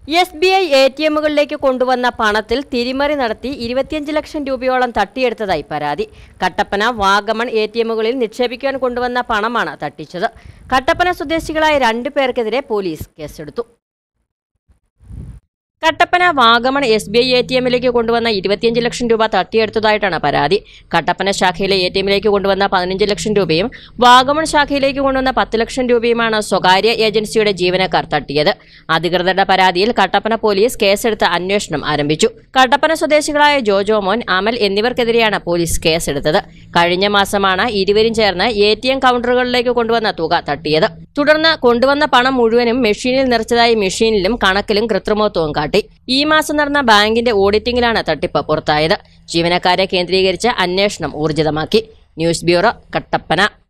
SBI ATMകളിലേക്ക് കൊണ്ടുവന്ന പണത്തിൽ തിരിമറി നടത്തി 25 ലക്ഷം രൂപയോളം തട്ടിയെടുത്തതായി പരാതി. കട്ടപ്പന വാഗമൺ ATMകളിൽ നിക്ഷേപിക്കാൻ കൊണ്ടുവന്ന പണമാണ് തട്ടിച്ചത്. കട്ടപ്പന സ്വദേശികളായ 2 പേർക്കെതിരെ പോലീസ് കേസെടുത്തു. കട്ടപ്പന വാഗമൺ SBI ATMലേക്ക് കൊണ്ടുവന്ന 25 ലക്ഷം രൂപ തട്ടിയെടുത്തതായിട്ടാണ് പരാതി. കട്ടപ്പന ശാഖയിലെ ATMലേക്ക് കൊണ്ടുവന്ന 15 ലക്ഷം രൂപയും വാഗമൺ ശാഖയിലേക്ക് കൊണ്ടുവന്ന 10 ലക്ഷം രൂപയുമാണ് സ്വകാര്യ ഏജൻസിയുടെ ജീവനക്കാർ തട്ടിയത്. അധികൃതരുടെ പരാതിയിൽ കട്ടപ്പന പോലീസ് കേസെടുത്ത് അന്വേഷണം ആരംഭിച്ചു. കട്ടപ്പന സ്വദേശികളായ ജോജോമോൻ, അമൽ എന്നിവർക്കെതിരെയാണ് പോലീസ് കേസെടുത്തത്. കഴിഞ്ഞ മാസമാണ് ഇരുവരും ചേർന്ന് ATM കൗണ്ടറുകളിലേക്ക് കൊണ്ടുവന്ന തുക തട്ടിയത്. തുടർന്ന് കൊണ്ടുവന്ന പണം മുഴുവനും മെഷീനിൽ നിറച്ചതായി മെഷീനിലും കണക്കിലും കൃത്രിമത്വവും കാട്ടി. ഈ മാസം നടന്ന ബാങ്കിന്റെ ഓഡിറ്റിംഗിലാണ് തട്ടിപ്പ് പുറത്തായത്. ജീവനക്കാരെ കേന്ദ്രീകരിച്ച് അന്വേഷണം ഊർജിതമാക്കി. News bureau, Kattappana.